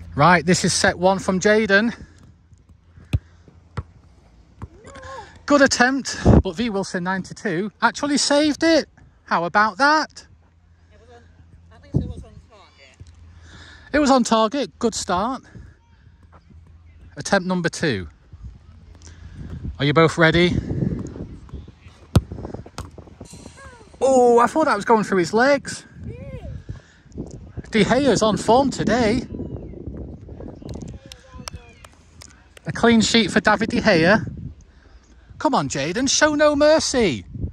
Right, this is set one from Jaden. Good attempt, but V Wilson 92 actually saved it. How about that? At least it was on target. It was on target. Good start. Attempt number 2. Are you both ready? Oh, I thought that was going through his legs. De Gea's on form today. A clean sheet for David De Gea. Come on, Jaden, show no mercy.